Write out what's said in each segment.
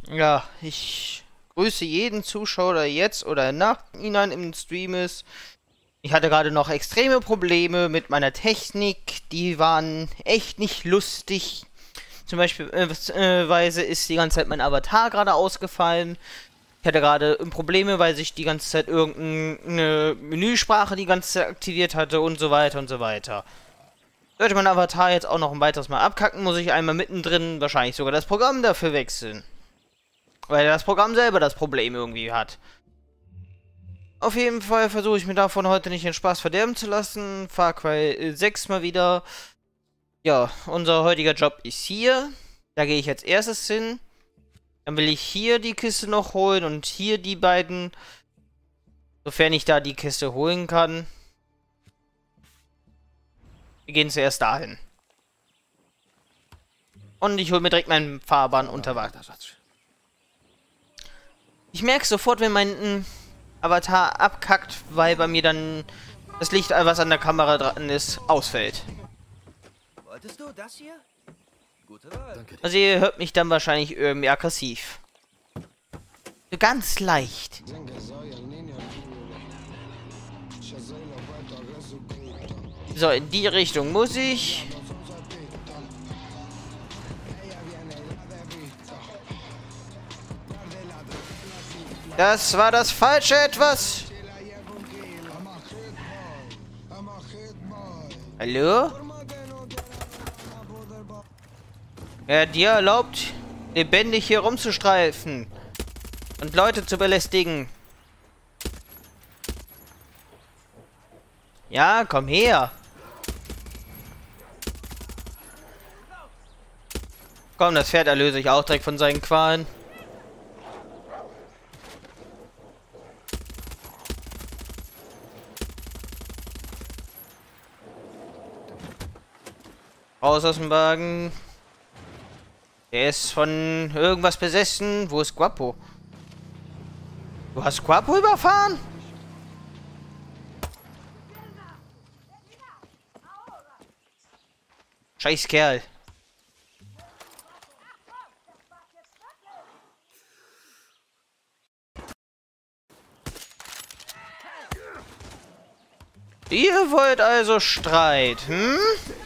Ja, ich grüße jeden Zuschauer, der jetzt oder im Nachhinein im Stream ist. Ich hatte gerade noch extreme Probleme mit meiner Technik. Die waren echt nicht lustig. Zum Beispiel Weise ist die ganze Zeit mein Avatar gerade ausgefallen. Ich hatte gerade Probleme, weil sich die ganze Zeit irgendeine Menüsprache die ganze Zeit aktiviert hatte und so weiter und so weiter. Sollte mein Avatar jetzt auch noch ein weiteres Mal abkacken, muss ich einmal mittendrin wahrscheinlich sogar das Programm dafür wechseln. Weil das Programm selber das Problem irgendwie hat. Auf jeden Fall versuche ich mir davon heute nicht den Spaß verderben zu lassen. Far Cry 6 mal wieder. Ja, unser heutiger Job ist hier. Da gehe ich als erstes hin. Dann will ich hier die Kiste noch holen und hier die beiden. Sofern ich da die Kiste holen kann. Wir gehen zuerst dahin. Und ich hole mir direkt meinen Fahrbahn unter Wasser. Ich merke sofort, wenn mein Avatar abkackt, weil bei mir dann das Licht, was an der Kamera dran ist, ausfällt. Wolltest du das hier? Gute Wahl. Danke dir. Also ihr hört mich dann wahrscheinlich irgendwie aggressiv. So ganz leicht. So, in die Richtung muss ich. Das war das falsche Etwas. Hallo? Wer dir erlaubt, lebendig hier rumzustreifen und Leute zu belästigen? Ja, komm her. Komm, das Pferd erlöse ich auch direkt von seinen Qualen. Raus aus dem Wagen. Der ist von irgendwas besessen. Wo ist Guapo? Du hast Guapo überfahren? Scheiß Kerl. Ihr wollt also Streit, hm?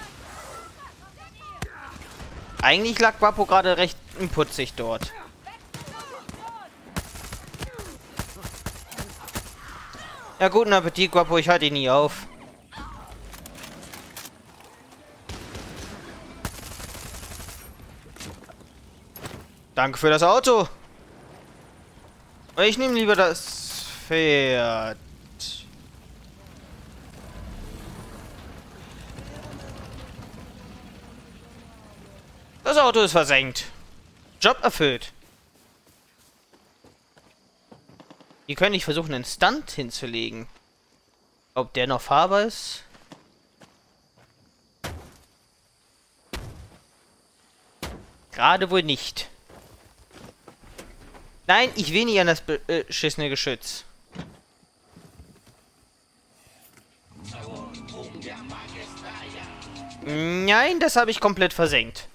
Eigentlich lag Guapo gerade recht putzig dort. Ja, guten Appetit, Guapo. Ich halte ihn nie auf. Danke für das Auto. Ich nehme lieber das Pferd. Das Auto ist versenkt. Job erfüllt. Hier könnte ich versuchen, einen Stunt hinzulegen. Ob der noch fahrbar ist? Gerade wohl nicht. Nein, ich will nicht an das beschissene Geschütz. Nein, das habe ich komplett versenkt.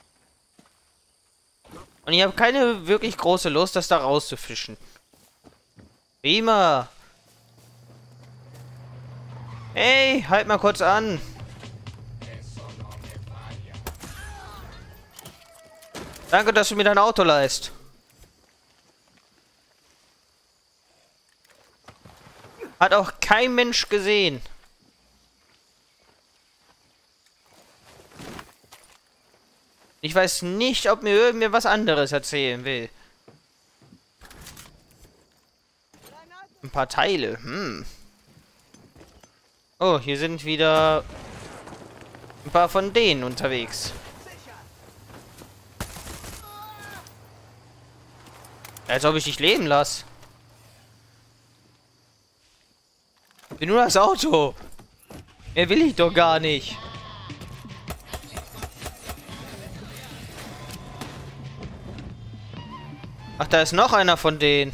Und ich habe keine wirklich große Lust, das da rauszufischen. Prima. Hey, halt mal kurz an. Danke, dass du mir dein Auto leihst. Hat auch kein Mensch gesehen. Ich weiß nicht, ob mir irgendwer was anderes erzählen will. Ein paar Teile, Oh, hier sind wieder ein paar von denen unterwegs. Als ob ich dich leben lasse. Ich bin nur das Auto. Mehr will ich doch gar nicht. Ach, da ist noch einer von denen.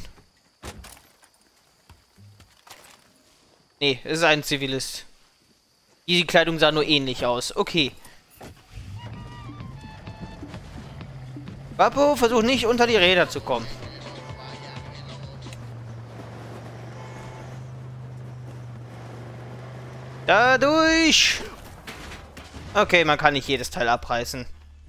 Nee, es ist ein Zivilist. Die Kleidung sah nur ähnlich aus. Okay. Bappo, versuch nicht unter die Räder zu kommen. Dadurch! Okay, man kann nicht jedes Teil abreißen.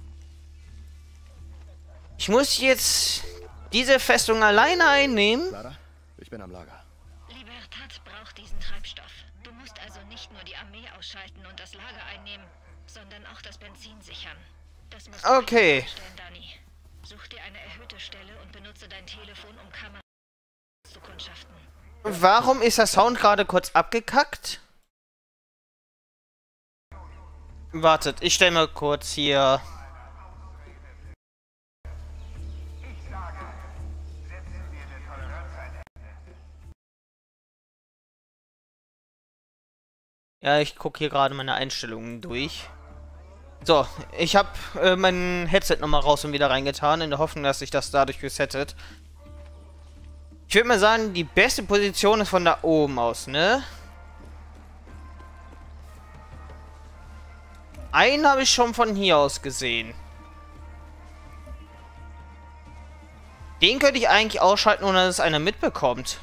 Ich muss jetzt diese Festung alleine einnehmen. Clara, ich bin am Lager. Libertad braucht diesen Treibstoff. Du musst also nicht nur die Armee ausschalten und das Lager einnehmen, sondern auch das Benzin sichern. Das musst du Okay. einstellen, Dani. Such dir eine erhöhte Stelle und benutze dein Telefon, um Kameras zu kundschaften. Warum ist der Sound gerade kurz abgekackt? Wartet, ich stelle mal kurz hier. Ja, ich gucke hier gerade meine Einstellungen durch. So, ich habe mein Headset nochmal raus und wieder reingetan, in der Hoffnung, dass sich das dadurch resettet. Ich würde mal sagen, die beste Position ist von da oben aus, ne? Einen habe ich schon von hier aus gesehen. Den könnte ich eigentlich ausschalten, ohne dass es einer mitbekommt.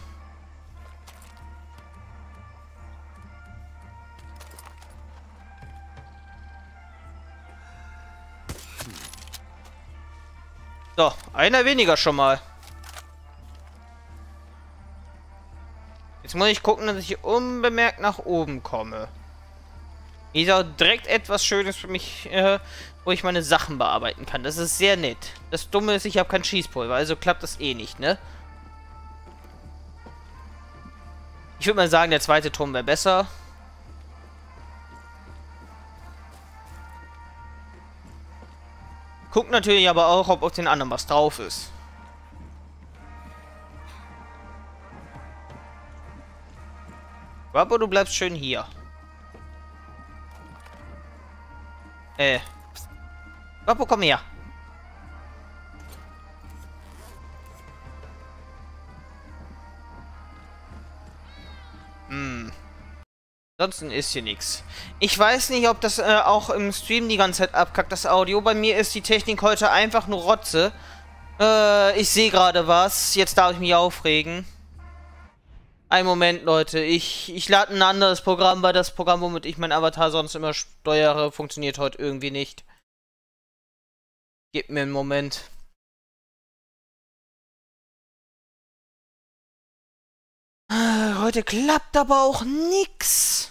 So, einer weniger schon mal. Jetzt muss ich gucken, dass ich unbemerkt nach oben komme. Hier ist auch direkt etwas Schönes für mich, wo ich meine Sachen bearbeiten kann. Das ist sehr nett. Das Dumme ist, ich habe kein Schießpulver, also klappt das eh nicht, ne? Ich würde mal sagen, der zweite Turm wäre besser. Guckt natürlich aber auch, ob auf den anderen was drauf ist. Aber du bleibst schön hier. Bappo, komm her. Ansonsten ist hier nichts. Ich weiß nicht, ob das auch im Stream die ganze Zeit abkackt, das Audio. Bei mir ist die Technik heute einfach nur Rotze. Ich sehe gerade was. Jetzt darf ich mich aufregen. Einen Moment, Leute. Ich lade ein anderes Programm, weil das Programm, womit ich mein Avatar sonst immer steuere, funktioniert heute irgendwie nicht. Gebt mir einen Moment. Heute klappt aber auch nix.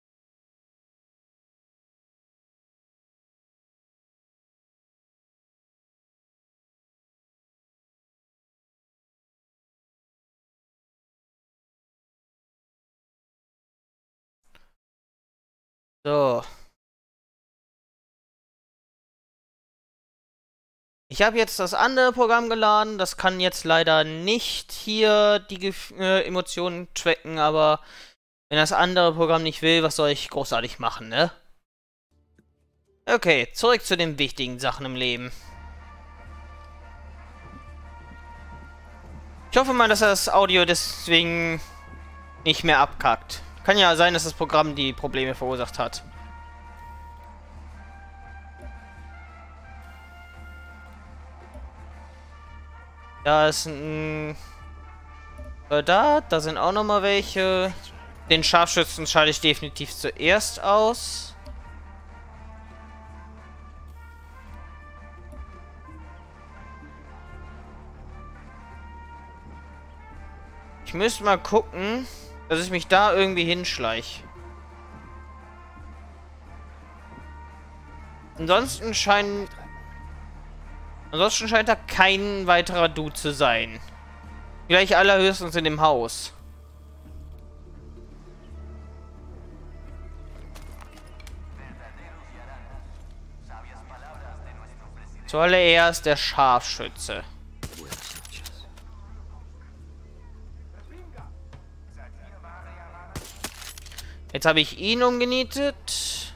So. Ich habe jetzt das andere Programm geladen. Das kann jetzt leider nicht hier die Emotionen tracken, aber wenn das andere Programm nicht will, was soll ich großartig machen, ne? Okay, zurück zu den wichtigen Sachen im Leben. Ich hoffe mal, dass das Audio deswegen nicht mehr abkackt. Kann ja sein, dass das Programm die Probleme verursacht hat. Da ist ein da sind auch noch mal welche. Den Scharfschützen schalte ich definitiv zuerst aus. Ich müsste mal gucken, dass ich mich da irgendwie hinschleiche. Ansonsten scheint da kein weiterer Dude zu sein. Vielleicht allerhöchstens in dem Haus. Zuallererst der Scharfschütze. Jetzt habe ich ihn umgenietet.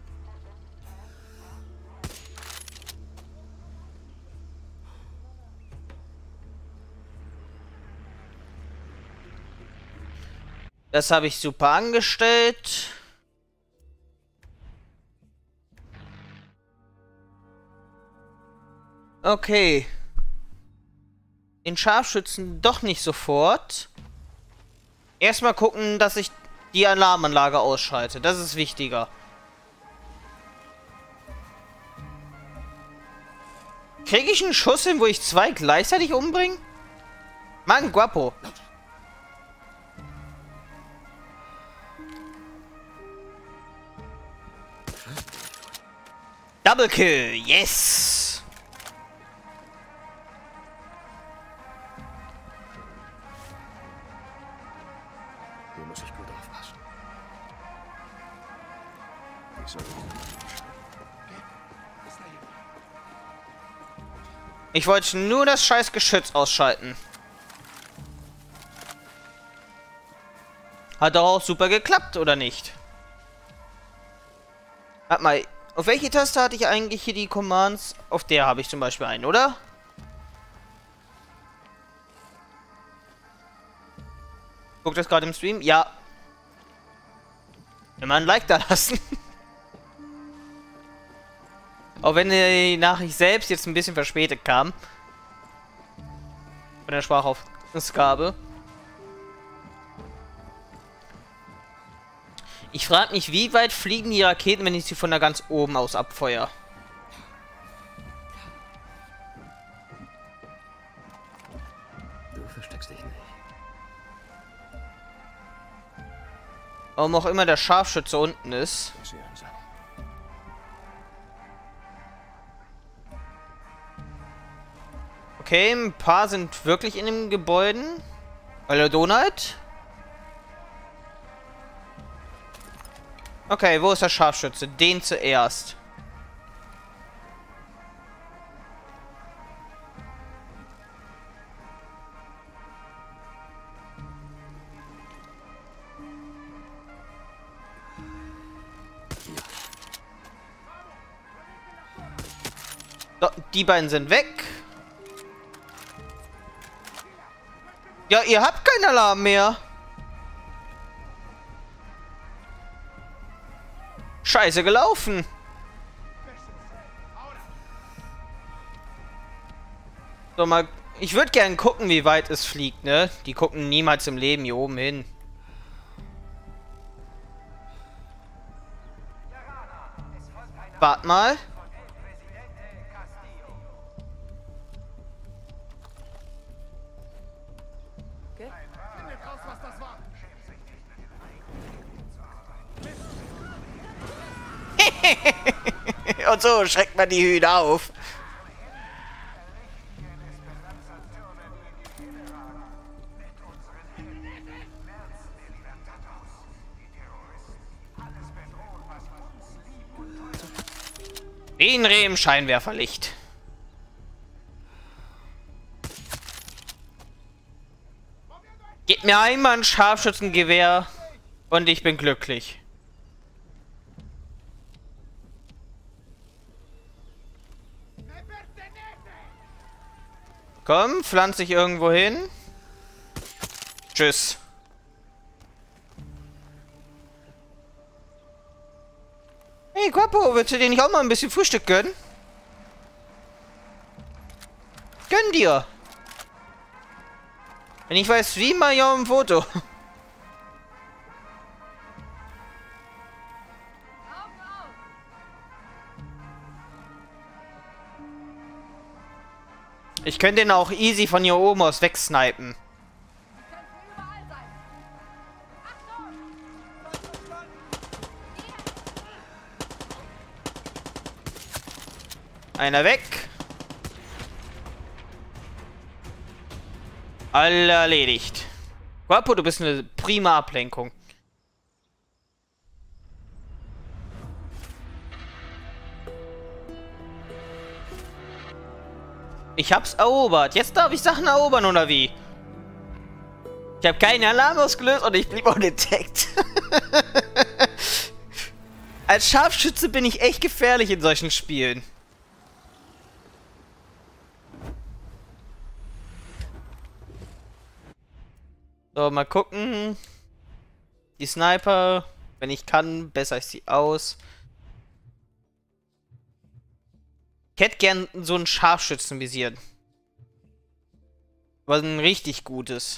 Das habe ich super angestellt. Okay. Den Scharfschützen doch nicht sofort. Erstmal gucken, dass ich die Alarmanlage ausschalte. Das ist wichtiger. Kriege ich einen Schuss hin, wo ich 2 gleichzeitig umbringe? Mann, Guapo. Double Kill, yes! Hier muss ich gut aufpassen. Ich wollte nur das scheiß Geschütz ausschalten. Hat doch auch super geklappt, oder nicht? Warte mal, auf welche Taste hatte ich eigentlich hier die Commands? Auf der habe ich zum Beispiel einen, oder? Guckt das gerade im Stream? Ja. Immer ein Like da lassen. Auch wenn die Nachricht selbst jetzt ein bisschen verspätet kam. Von der Sprachausgabe. Ich frage mich, wie weit fliegen die Raketen, wenn ich sie von da ganz oben aus abfeuere? Du versteckst dich nicht. Warum auch immer der Scharfschütze unten ist. Sehr einsam. Okay, ein paar sind wirklich in den Gebäuden. Hallo Donald? Okay, wo ist der Scharfschütze? Den zuerst. So, die beiden sind weg. Ja, ihr habt keinen Alarm mehr. Scheiße gelaufen. So, mal. Ich würde gern gucken, wie weit es fliegt, ne? Die gucken niemals im Leben hier oben hin. Wart mal. Und so schreckt man die Hühner auf. Den Rehm Scheinwerferlicht. Gib mir einmal ein Scharfschützengewehr und ich bin glücklich. Komm, pflanz dich irgendwo hin. Tschüss. Hey, Guapo, willst du dir nicht auch mal ein bisschen Frühstück gönnen? Gönn dir. Wenn ich weiß, wie, mal ja ein Foto. Ich könnte den auch easy von hier oben aus wegsnipen. Einer weg. Alle erledigt. Guapo, du bist eine prima Ablenkung. Ich hab's erobert. Jetzt darf ich Sachen erobern, oder wie? Ich habe keinen Alarm ausgelöst und ich blieb undeteckt. Als Scharfschütze bin ich echt gefährlich in solchen Spielen. So, mal gucken. Die Sniper, wenn ich kann, bessere ich sie aus. Ich hätte gern so ein Scharfschützenvisier. Aber ein richtig gutes.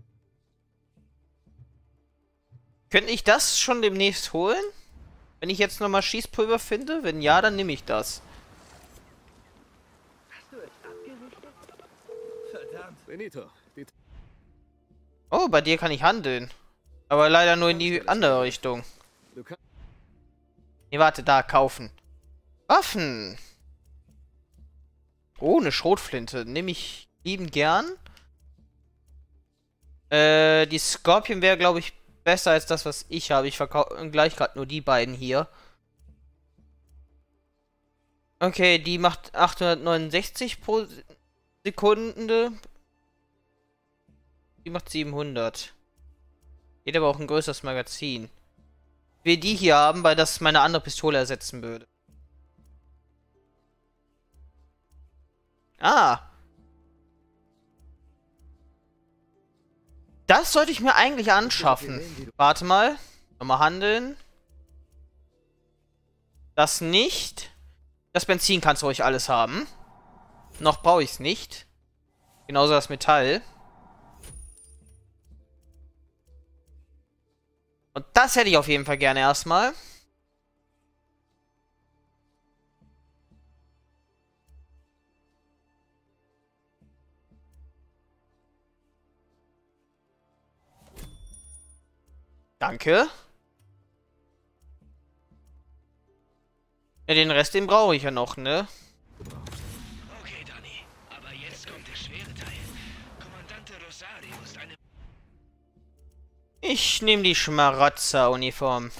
Könnte ich das schon demnächst holen? Wenn ich jetzt nochmal Schießpulver finde? Wenn ja, dann nehme ich das. Verdammt. Benito, die... Oh, bei dir kann ich handeln. Aber leider nur in die andere Richtung. Du kannst... Nee, warte, da, kaufen. Waffen. Oh, eine Schrotflinte. Nehme ich liebend gern. Die Scorpion wäre, glaube ich, besser als das, was ich habe. Ich verkaufe gleich gerade nur die beiden hier. Okay, die macht 869 pro Sekunde. Die macht 700. Geht aber auch ein größeres Magazin. Ich will die hier haben, weil das meine andere Pistole ersetzen würde. Ah. Das sollte ich mir eigentlich anschaffen. Warte mal. Nochmal handeln. Das nicht. Das Benzin kannst du ruhig alles haben. Noch brauche ich es nicht. Genauso das Metall. Und das hätte ich auf jeden Fall gerne erstmal. Danke. Ja, den Rest, den brauche ich ja noch, ne? Okay, Danny, aber jetzt kommt der schwere Teil. Kommandante Rosario ist eine... Ich nehme die Schmarotzer-Uniform.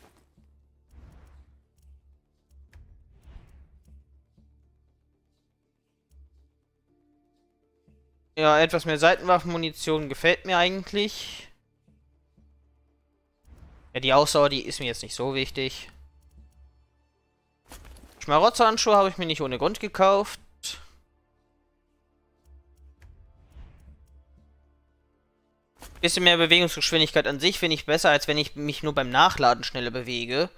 Ja, etwas mehr Seitenwaffenmunition gefällt mir eigentlich. Ja, die Ausdauer, die ist mir jetzt nicht so wichtig. Schmarotzer-Handschuhe habe ich mir nicht ohne Grund gekauft. Bisschen mehr Bewegungsgeschwindigkeit an sich finde ich besser, als wenn ich mich nur beim Nachladen schneller bewege.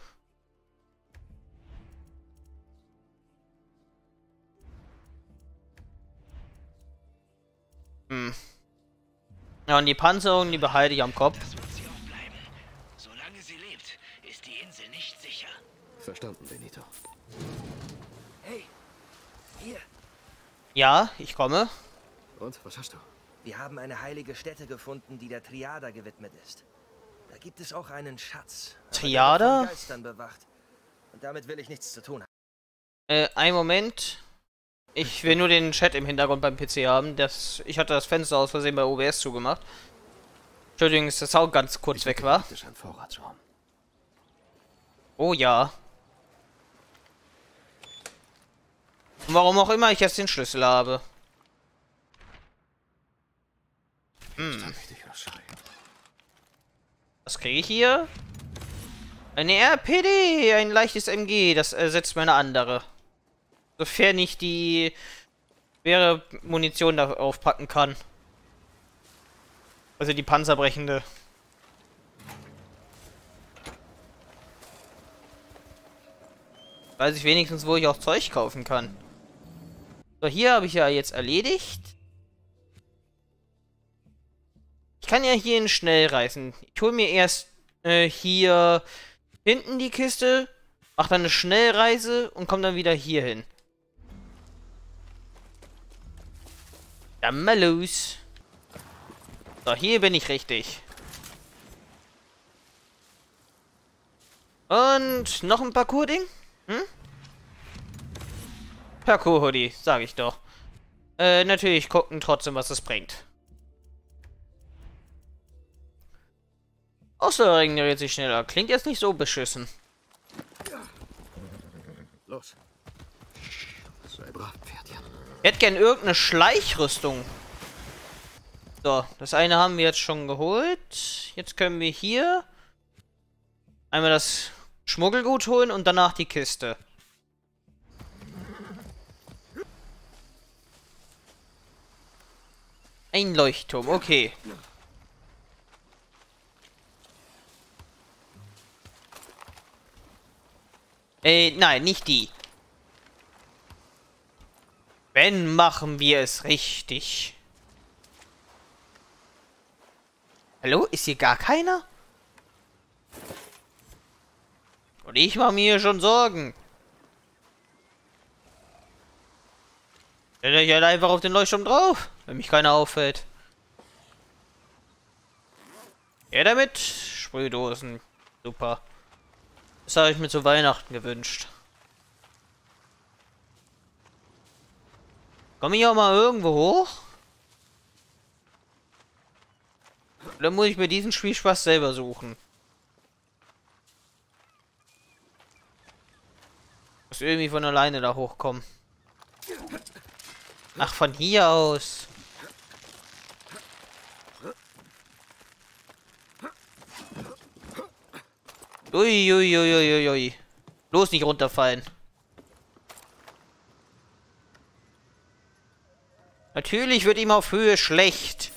Ja, und die Panzerung, die behalte ich am Kopf. Das wird sie auch bleiben. Solange sie lebt, ist die Insel nicht sicher. Verstanden, Benito. Hey, hier. Ja, ich komme. Und, was hast du? Wir haben eine heilige Stätte gefunden, die der Triada gewidmet ist. Da gibt es auch einen Schatz. aber der wird Triada? von Geistern bewacht. Und damit will ich nichts zu tun haben. Einen Moment. Ich will nur den Chat im Hintergrund beim PC haben. Ich hatte das Fenster aus Versehen bei OBS zugemacht. Entschuldigung, dass der Sound ganz kurz weg war. Das ist ein Vorratsraum. Oh ja. Und warum auch immer ich jetzt den Schlüssel habe. Richtig, Rosario. Was kriege ich hier? Eine RPD, ein leichtes MG. Das ersetzt meine andere. Sofern ich die schwere Munition darauf packen kann. Also die panzerbrechende. Weiß ich wenigstens, wo ich auch Zeug kaufen kann. So, hier habe ich ja jetzt erledigt. Ich kann ja hierhin schnell reisen. Ich hole mir erst hier hinten die Kiste, mache dann eine Schnellreise und komme dann wieder hier hin. Dann mal los. So, hier bin ich richtig. Und noch ein Parcours-Ding? Hm? Parcours-Hoodie, sag ich doch. Natürlich gucken trotzdem, was es bringt. Außer regeneriert sich schneller. Klingt jetzt nicht so beschissen. Los. Sei brav, Pferdchen. Ich hätte gern irgendeine Schleichrüstung. So, das eine haben wir jetzt schon geholt. Jetzt können wir hier einmal das Schmuggelgut holen und danach die Kiste. Ein Leuchtturm, okay. Nein, nicht die. Wenn machen wir es richtig. Hallo? Ist hier gar keiner? Und ich mache mir hier schon Sorgen. Stell ich halt einfach auf den Leuchtturm drauf, wenn mich keiner auffällt. Ja, damit. Sprühdosen. Super. Das habe ich mir zu Weihnachten gewünscht. Komme ich auch mal irgendwo hoch? Oder muss ich mir diesen Spielspaß selber suchen? Muss irgendwie von alleine da hochkommen. Ach, von hier aus. Uiuiuiuiui. Bloß nicht runterfallen. Natürlich wird ihm auf Höhe schlecht.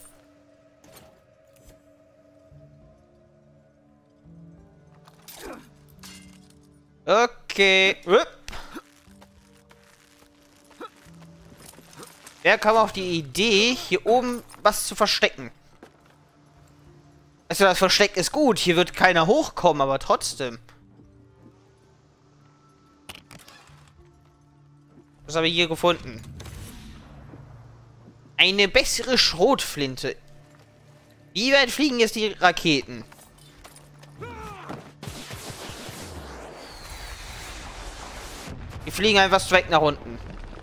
Okay. Wer kam auf die Idee, hier oben was zu verstecken? Also das Versteck ist gut. Hier wird keiner hochkommen, aber trotzdem. Was habe ich hier gefunden? Eine bessere Schrotflinte. Wie weit fliegen jetzt die Raketen? Die fliegen einfach straight nach unten.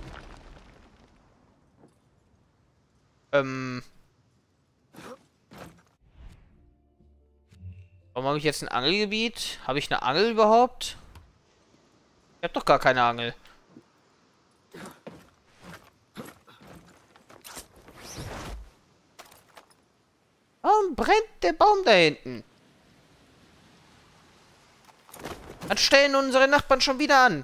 Warum habe ich jetzt ein Angelgebiet? Habe ich eine Angel überhaupt? Ich habe doch gar keine Angel. Warum brennt der Baum da hinten? Was stellen unsere Nachbarn schon wieder an?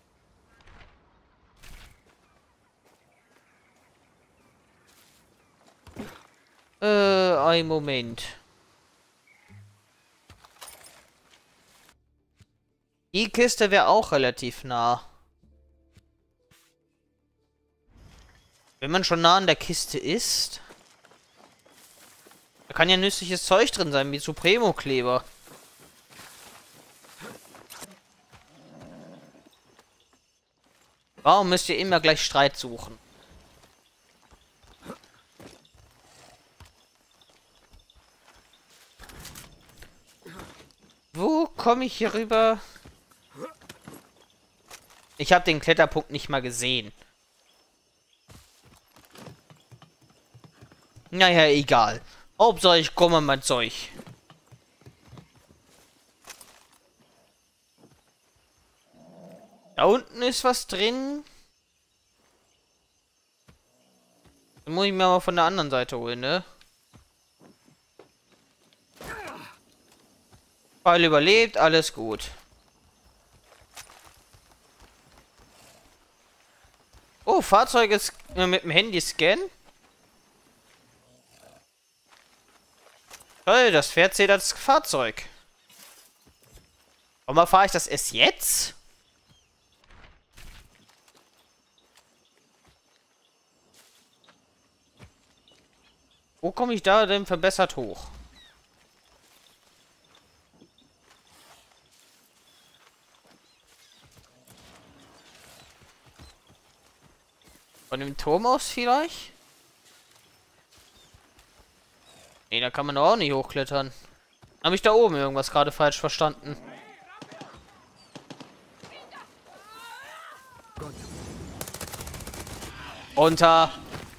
Ein Moment. Die Kiste wäre auch relativ nah. Wenn man schon nah an der Kiste ist... Da kann ja nützliches Zeug drin sein, wie Supremo-Kleber. Warum müsst ihr immer gleich Streit suchen? Wo komme ich hier rüber? Ich habe den Kletterpunkt nicht mal gesehen. Naja, egal. Hauptsache ich komme an mein Zeug. Da unten ist was drin. Das muss ich mir aber von der anderen Seite holen, ne? Pfeil überlebt, alles gut. Oh, Fahrzeuge mit dem Handy scannen. Toll, das Pferd zählt als Fahrzeug. Warum fahre ich das erst jetzt? Wo komme ich da denn verbessert hoch? Von dem Turm aus vielleicht? Nee, da kann man doch auch nicht hochklettern. Habe ich da oben irgendwas gerade falsch verstanden? Runter!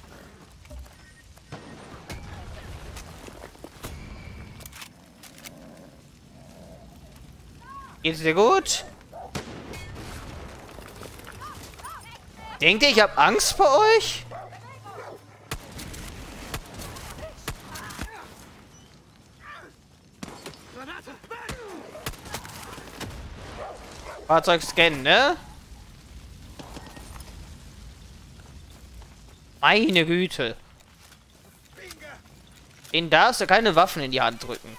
Geht's dir gut? Denkt ihr, ich habe Angst vor euch? Fahrzeug scannen, ne? Meine Güte. Den darfst du keine Waffen in die Hand drücken.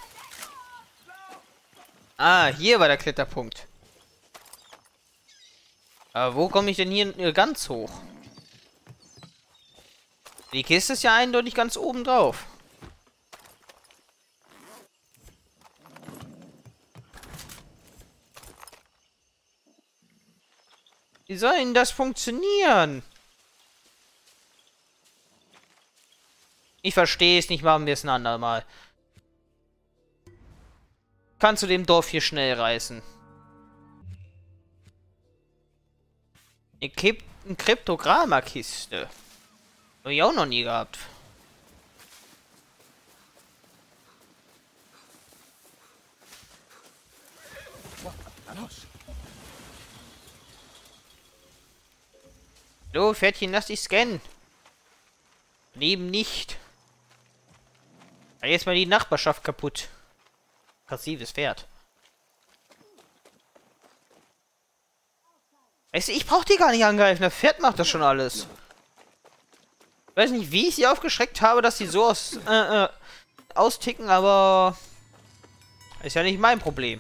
Ah, hier war der Kletterpunkt. Aber wo komme ich denn hier ganz hoch? Die Kiste ist ja eindeutig ganz oben drauf. Wie soll denn das funktionieren? Ich verstehe es nicht, machen wir es ein andermal. Kannst du dem Dorf hier schnell reißen? Eine Kryptogramma-Kiste. Habe ich auch noch nie gehabt. So, Pferdchen, lass dich scannen. Leben nicht. Jetzt mal die Nachbarschaft kaputt. Passives Pferd. Weißt du, ich brauch die gar nicht angreifen. Das Pferd macht das schon alles. Ich weiß nicht, wie ich sie aufgeschreckt habe, dass sie so austicken, aber ist ja nicht mein Problem.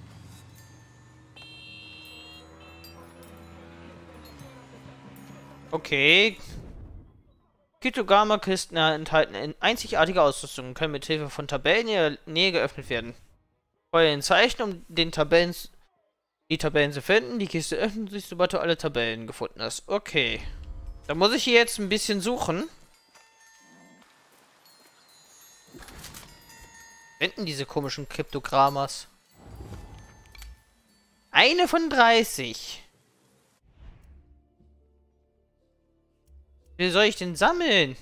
Okay. Kryptogramma-Kisten enthalten einzigartige Ausrüstungen, können mit Hilfe von Tabellen in der Nähe geöffnet werden. Feuer ein Zeichen, um die Tabellen zu finden. Die Kiste öffnet sich, sobald du alle Tabellen gefunden hast. Okay. Da muss ich hier jetzt ein bisschen suchen. Finden diese komischen Kryptogrammas. Eine von 30. Wie soll ich denn sammeln?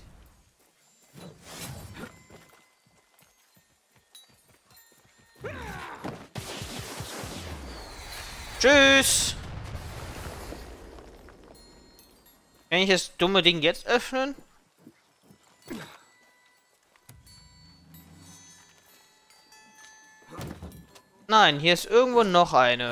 Tschüss. Kann ich das dumme Ding jetzt öffnen? Nein, hier ist irgendwo noch eine.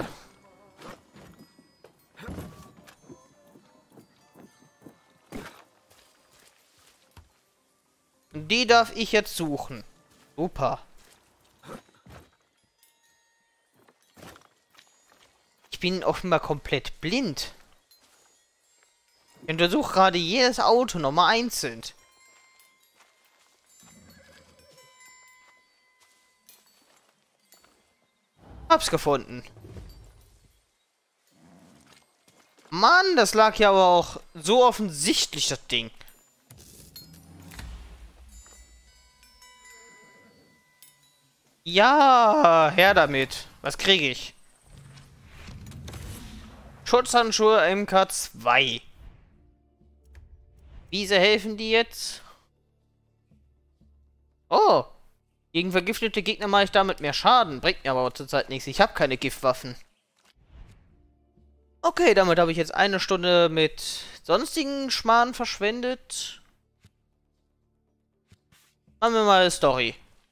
Und die darf ich jetzt suchen. Super. Ich bin offenbar komplett blind. Ich untersuche gerade jedes Auto nochmal einzeln. Hab's gefunden. Mann, das lag ja aber auch so offensichtlich, das Ding. Ja, her damit. Was kriege ich? Schutzhandschuhe MK2. Wie sehr helfen die jetzt? Oh. Gegen vergiftete Gegner mache ich damit mehr Schaden. Bringt mir aber zurzeit nichts. Ich habe keine Giftwaffen. Okay, damit habe ich jetzt eine Stunde mit sonstigen Schmarrn verschwendet. Machen wir mal eine Story.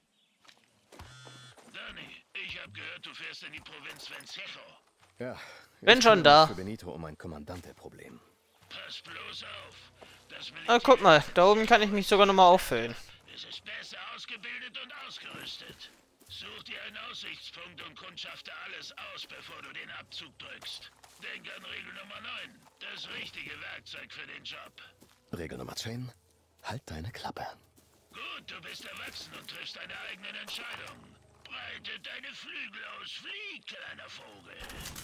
Dani, ich habe gehört, du fährst in die Provinz Vencejo. Ja. Bin ich schon kümmere da. mich für Benito um ein Kommandante-Problem. Pass bloß auf. Das Ah, guck mal, da oben kann ich mich sogar nochmal auffüllen. Es ist besser ausgebildet und ausgerüstet. Such dir einen Aussichtspunkt und kundschafte alles aus, bevor du den Abzug drückst. Denk an Regel Nummer 9. Das richtige Werkzeug für den Job. Regel Nummer 10. Halt deine Klappe. Gut, du bist erwachsen und triffst deine eigenen Entscheidungen. Breite deine Flügel aus, flieg, kleiner Vogel.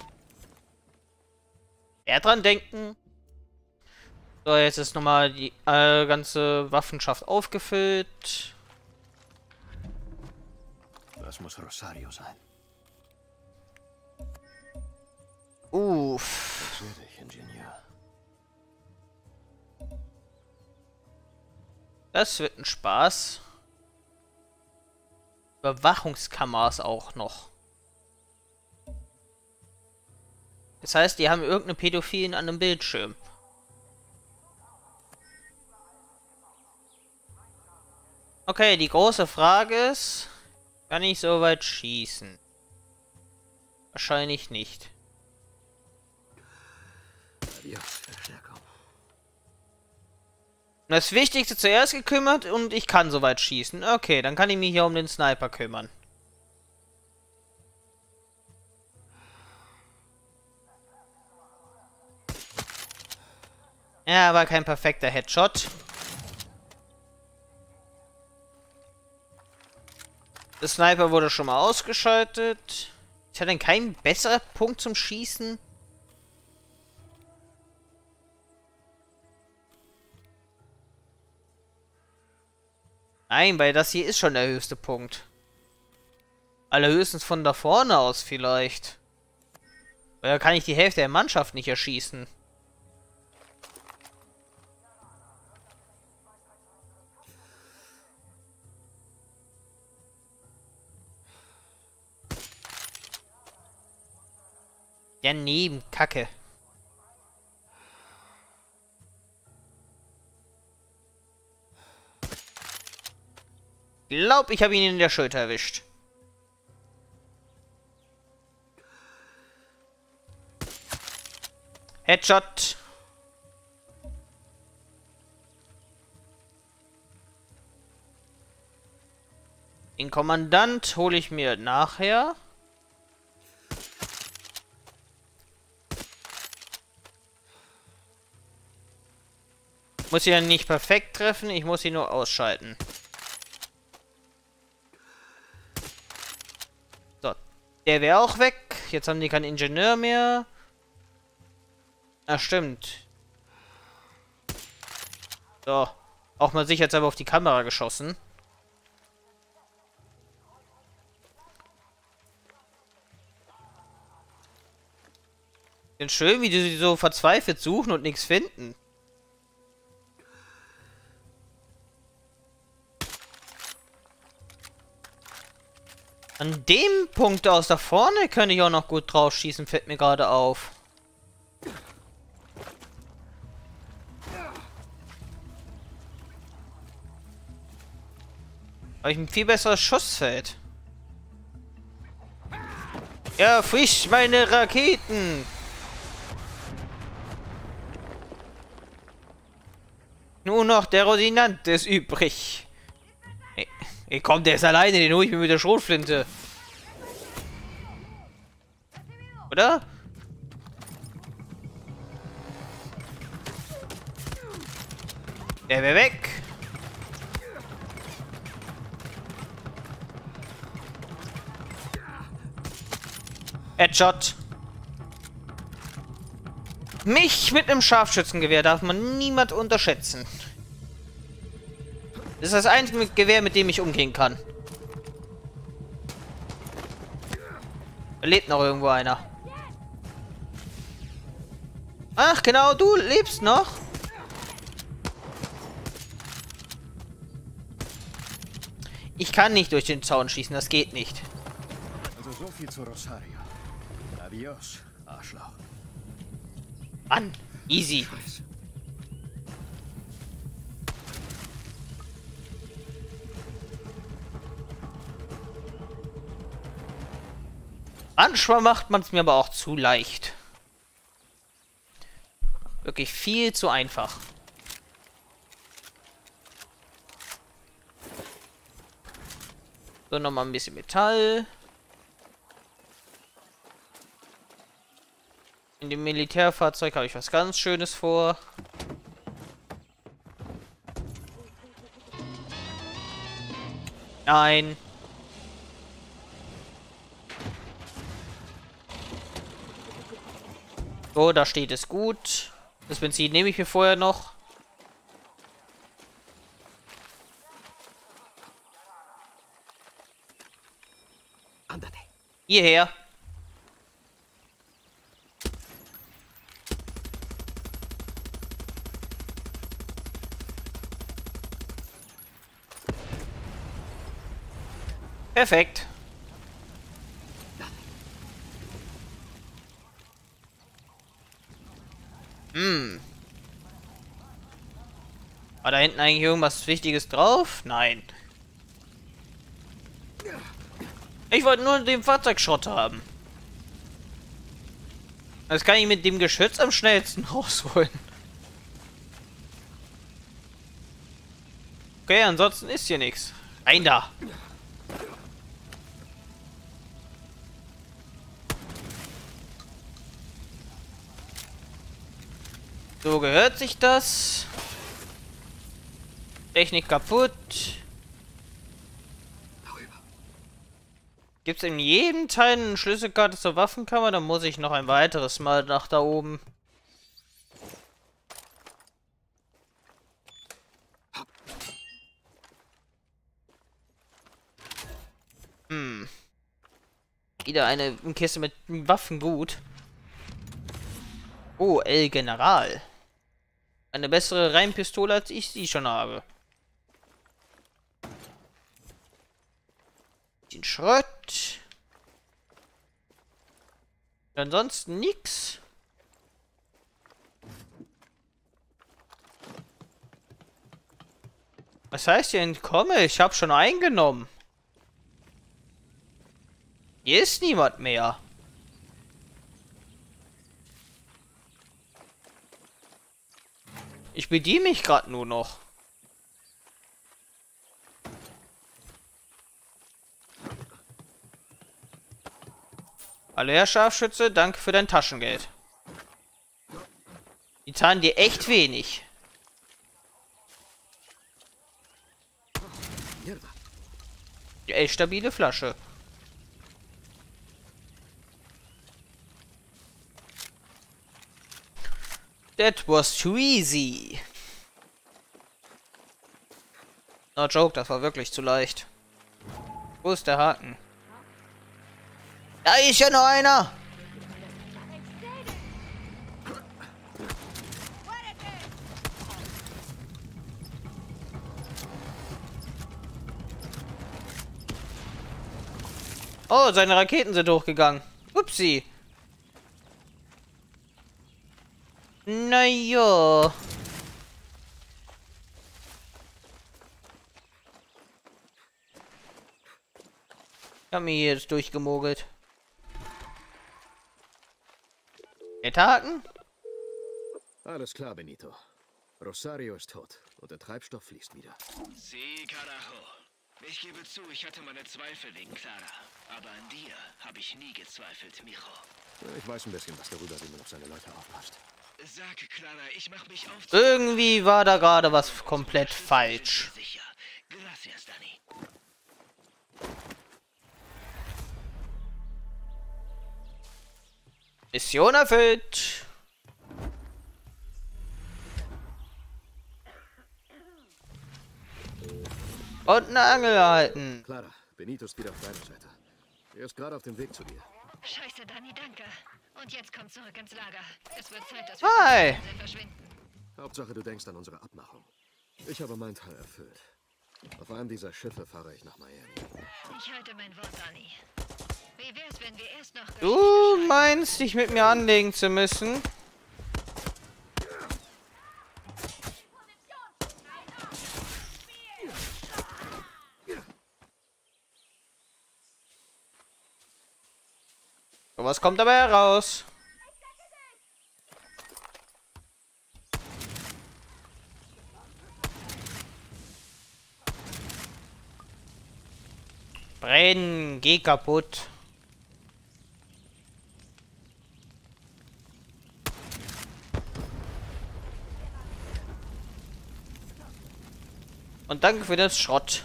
Eher dran denken. So, jetzt ist nochmal die ganze Waffenschaft aufgefüllt. Das muss Rosario sein. Uff. Für dich, Ingenieur. Das wird ein Spaß. Überwachungskameras auch noch. Das heißt, die haben irgendeine Pädophilen an einem Bildschirm. Okay, die große Frage ist, kann ich so weit schießen? Wahrscheinlich nicht. Ja, Verstärkung. Das Wichtigste zuerst gekümmert und ich kann so weit schießen. Okay, dann kann ich mich hier um den Sniper kümmern. Ja, war kein perfekter Headshot. Der Sniper wurde schon mal ausgeschaltet. Ist ja denn kein besserer Punkt zum Schießen? Nein, weil das hier ist schon der höchste Punkt. Allerhöchstens von da vorne aus vielleicht. Weil da kann ich die Hälfte der Mannschaft nicht erschießen. Daneben, Kacke. Glaub, ich habe ihn in der Schulter erwischt. Headshot. Den Kommandant hole ich mir nachher. Muss ihn ja nicht perfekt treffen, ich muss ihn nur ausschalten. So, der wäre auch weg. Jetzt haben die keinen Ingenieur mehr. Ah, stimmt. So, auch mal sicherheitshalber auf die Kamera geschossen. Ist schön, wie die sie so verzweifelt suchen und nichts finden. An dem Punkt aus da vorne könnte ich auch noch gut drauf schießen, fällt mir gerade auf. Habe ich ein viel besseres Schussfeld. Ja, frisch meine Raketen! Nur noch der Rosinant ist übrig. Hey, komm, der ist alleine, den hole ich mir mit der Schrotflinte. Oder? Der wäre weg. Headshot. Mich mit einem Scharfschützengewehr darf man niemand unterschätzen. Das ist das einzige Gewehr, mit dem ich umgehen kann. Da lebt noch irgendwo einer. Ach, genau, du lebst noch. Ich kann nicht durch den Zaun schießen, das geht nicht. Also so viel zu Rosario. Adios, Arschloch. Mann, easy. Scheiße. Manchmal macht man es mir aber auch zu leicht. Wirklich viel zu einfach. So, nochmal ein bisschen Metall. In dem Militärfahrzeug habe ich was ganz Schönes vor. Nein. So, da steht es gut. Das Benzin nehme ich mir vorher noch. Andate. Hierher. Perfekt. War da hinten eigentlich irgendwas Wichtiges drauf? Nein. Ich wollte nur den Fahrzeugschrott haben. Das kann ich mit dem Geschütz am schnellsten rausholen. Okay, ansonsten ist hier nichts. Rein da. So gehört sich das. Technik kaputt. Gibt es in jedem Teil eine Schlüsselkarte zur Waffenkammer? Dann muss ich noch ein weiteres Mal nach da oben. Wieder eine Kiste mit Waffengut. Oh, El General. Eine bessere Reimpistole, als ich sie schon habe. Den Schrott. Ansonsten nix. Was heißt hier entkomme? Ich habe schon eingenommen. Hier ist niemand mehr. Ich bediene mich gerade nur noch. Hallo Herr Scharfschütze, danke für dein Taschengeld. Die zahlen dir echt wenig. Die echt stabile Flasche. That was too easy. No joke, das war wirklich zu leicht. Wo ist der Haken? Da ist ja noch einer! Oh, seine Raketen sind hochgegangen. Upsi. Naja. Ich hab mir hier jetzt durchgemogelt. Der Haken? Alles klar, Benito. Rosario ist tot und der Treibstoff fließt wieder. Sí, carajo. Ich gebe zu, ich hatte meine Zweifel wegen Clara. Aber an dir habe ich nie gezweifelt, Mijo. Ich weiß ein bisschen was darüber, wie man auf seine Leute aufpasst. Sag Clara, ich mach mich auf. Irgendwie war da gerade was komplett falsch. Sicher. Gracias, Dani. Mission erfüllt. Und eine Angel erhalten. Clara, Benito ist wieder auf deiner Seite. Er ist gerade auf dem Weg zu dir. Scheiße, Dani, danke. Und jetzt komm zurück ins Lager. Es wird Zeit, dass Hi. wir verschwinden. Hauptsache, du denkst an unsere Abmachung. Ich habe meinen Teil erfüllt. Auf einem dieser Schiffe fahre ich nach Miami. Ich halte mein Wort, Dani. Wie wär's, wenn wir erst noch... Du meinst, dich mit mir anlegen zu müssen? Und was kommt dabei heraus? Brennen, geh kaputt. Und danke für das Schrott.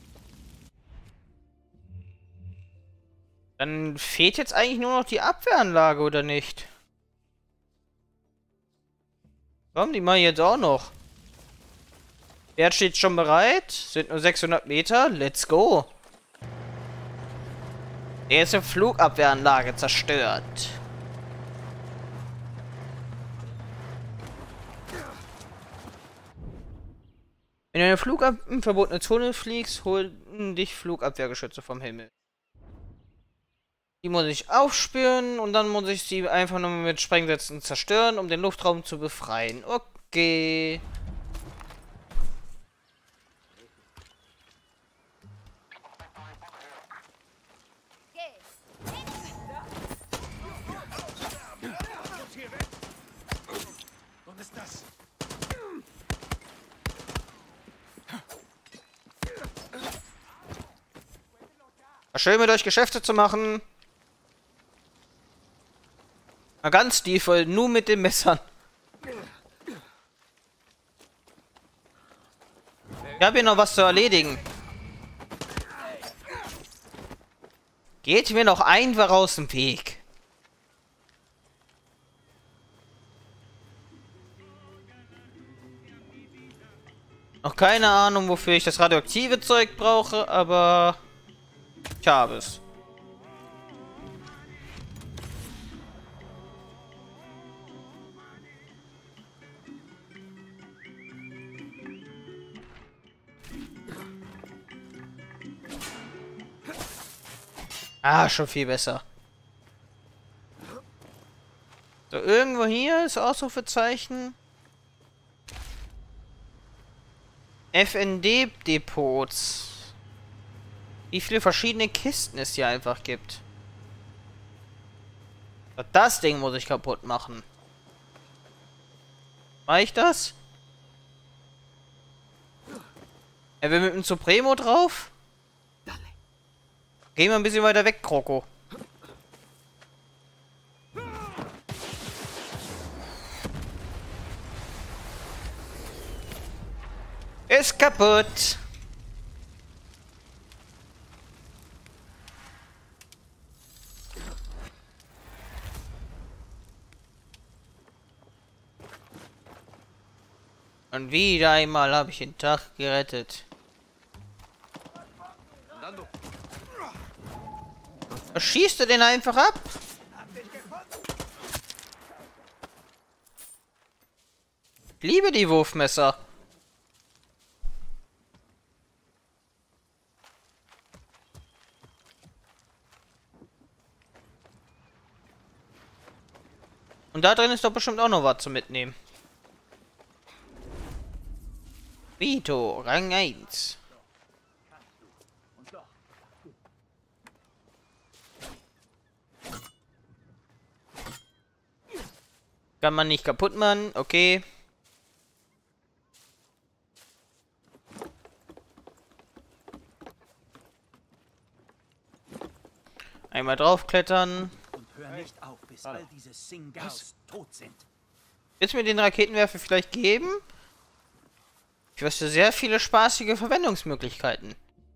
Dann fehlt jetzt eigentlich nur noch die Abwehranlage, oder nicht? Warum die mal jetzt auch noch? Pferd steht schon bereit. Sind nur 600 Meter. Let's go. Die erste Flugabwehranlage zerstört. Wenn du in eine verbotene Zone fliegst, holen dich Flugabwehrgeschütze vom Himmel. Die muss ich aufspüren und dann muss ich sie einfach nur mit Sprengsätzen zerstören, um den Luftraum zu befreien. Okay. War schön mit euch Geschäfte zu machen. Mal ganz stilvoll, nur mit den Messern. Ich habe hier noch was zu erledigen. Geht mir noch einfach aus dem Weg. Noch keine Ahnung, wofür ich das radioaktive Zeug brauche, aber ich habe es. Ah, schon viel besser. So, irgendwo hier ist Ausrufezeichen. FND-Depots. Wie viele verschiedene Kisten es hier einfach gibt. Das Ding muss ich kaputt machen. Mach ich das? Er will mit dem Supremo drauf? Geh mal ein bisschen weiter weg, Kroko. Ist kaputt. Und wieder einmal habe ich den Tag gerettet. Schießt du den einfach ab? Ich liebe die Wurfmesser. Und da drin ist doch bestimmt auch noch was zu mitnehmen. Vito, Rang 1. Kann man nicht kaputt machen, okay. Einmal draufklettern. Und hör nicht auf, bis all diese Singars tot sind. Willst du mir den Raketenwerfer vielleicht geben? Ich wüsste sehr viele spaßige Verwendungsmöglichkeiten.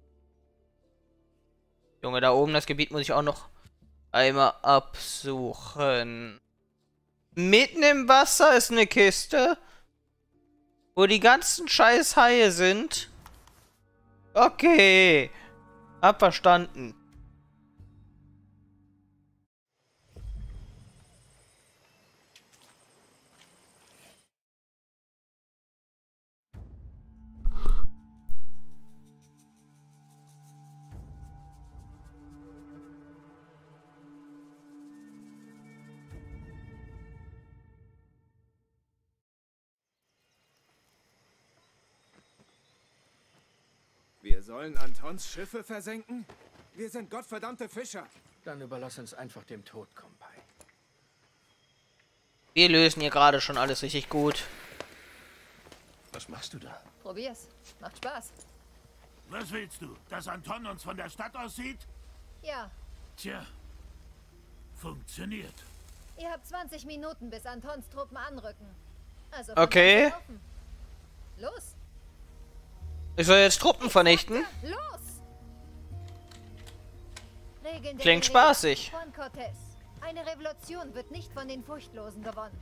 Junge, da oben das Gebiet muss ich auch noch einmal absuchen. Mitten im Wasser ist eine Kiste, wo die ganzen scheiß Haie sind. Okay. Hab verstanden. Wir sollen Antons Schiffe versenken? Wir sind gottverdammte Fischer. Dann überlass uns einfach dem Tod, Kompei. Wir lösen hier gerade schon alles richtig gut. Was machst du da? Probier's. Macht Spaß. Was willst du? Dass Anton uns von der Stadt aussieht? Ja. Tja, funktioniert. Ihr habt 20 Minuten, bis Antons Truppen anrücken. Also Okay. los. Ich soll jetzt Truppen vernichten? Los! Regeln der Klingt Guerilla spaßig. von Cortez. Eine Revolution wird nicht von den Furchtlosen gewonnen.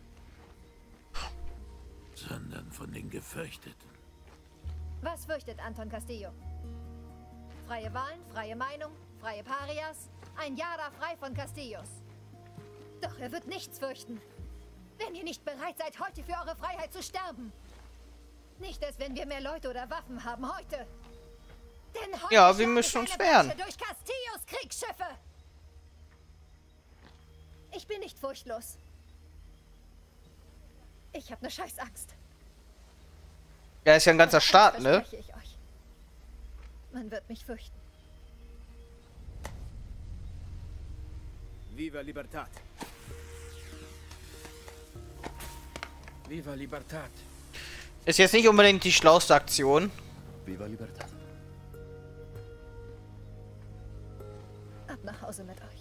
Sondern von den Gefürchteten. Was fürchtet Anton Castillo? Freie Wahlen, freie Meinung, freie Parias, ein Jada frei von Castillos. Doch er wird nichts fürchten. Wenn ihr nicht bereit seid, heute für eure Freiheit zu sterben. Nicht erst, wenn wir mehr Leute oder Waffen haben, heute. Denn heute Ja, wir schlage müssen ich uns eine wehren. Bresche durch Castillos Kriegsschiffe. Ich bin nicht furchtlos. Ich habe eine Scheißangst. Ja, ist ja ein ganzer Das Staat, ne? verspreche ich euch. Man wird mich fürchten. Viva Libertad. Viva Libertad. Ist jetzt nicht unbedingt die schlauste Aktion. Viva Libertad. Ab nach Hause mit euch.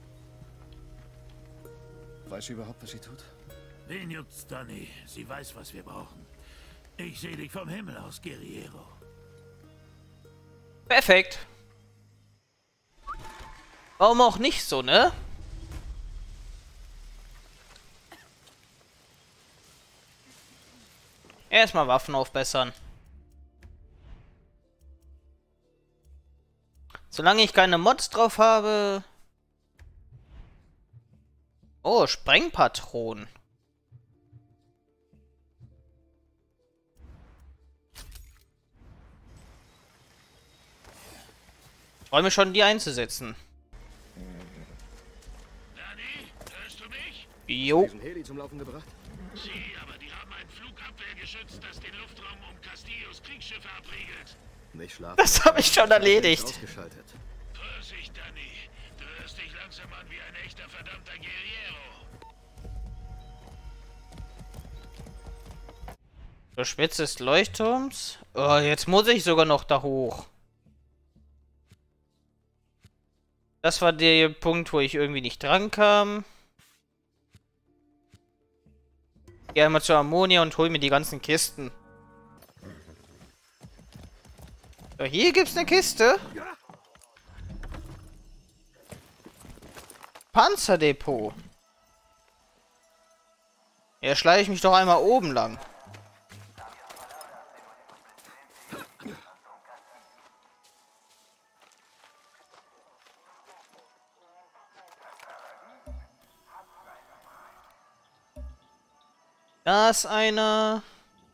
Weiß sie überhaupt, was sie tut? Wen juckt's, Donny? Sie weiß, was wir brauchen. Ich sehe dich vom Himmel aus, Guerriero. Perfekt. Warum auch nicht so, ne? Erstmal Waffen aufbessern. Solange ich keine Mods drauf habe... Oh, Sprengpatronen. Ich freue mich schon, die einzusetzen. Danny, hörst du mich? Jo. Diesen Heli zum Laufen gebracht? Sie, aber die haben ein Flugabwehrgeschütz, das den Luftraum um Castillos Kriegsschiffe abriegelt. Nicht schlafen. Das habe ich schon erledigt. Ausgeschaltet. Vorsicht, Danny. Du hörst dich langsam an wie ein echter verdammter Guerriero. Zur Spitze des Leuchtturms. Oh, jetzt muss ich sogar noch da hoch. Das war der Punkt, wo ich irgendwie nicht dran kam. Geh einmal zur Ammonia und hol mir die ganzen Kisten. So, hier gibt's eine Kiste. Panzerdepot. Ja, schleiche ich mich doch einmal oben lang. Da ist einer.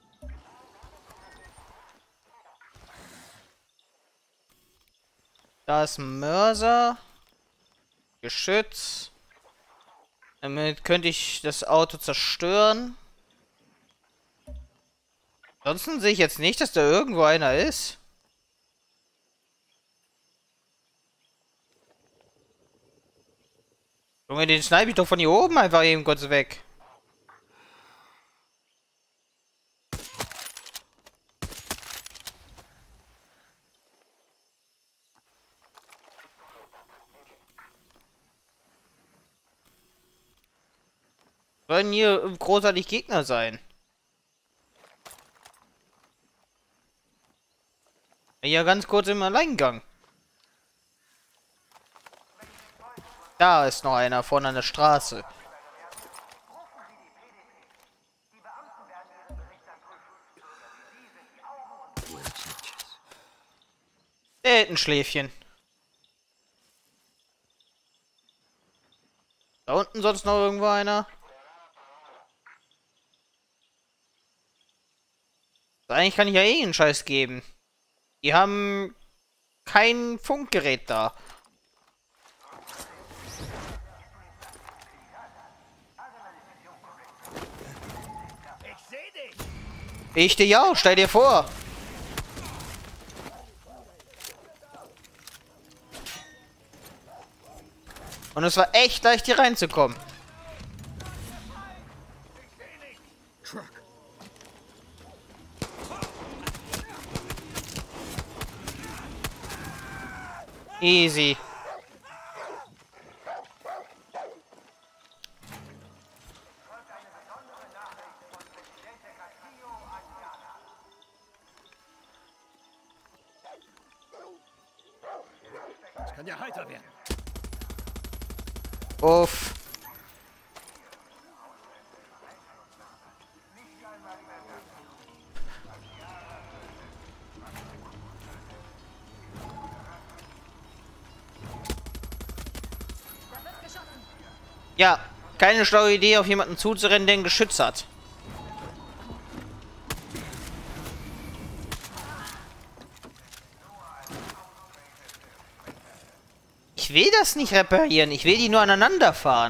Da ist ein Mörser. Geschütz. Damit könnte ich das Auto zerstören. Ansonsten sehe ich jetzt nicht, dass da irgendwo einer ist. Junge, den schneide ich doch von hier oben einfach eben kurz weg. Sollen hier großartig Gegner sein? Ja, ganz kurz im Alleingang. Da ist noch einer vorne an der Straße. Der hält ein Schläfchen. Da unten sonst noch irgendwo einer? Eigentlich kann ich ja eh einen Scheiß geben. Die haben kein Funkgerät da. Ich dich auch, stell dir vor. Und es war echt leicht hier reinzukommen. Easy. Das kann ja heiter werden. Uff. Ja, keine schlaue Idee, auf jemanden zuzurennen, der ein Geschütz hat. Ich will das nicht reparieren, ich will die nur aneinander fahren.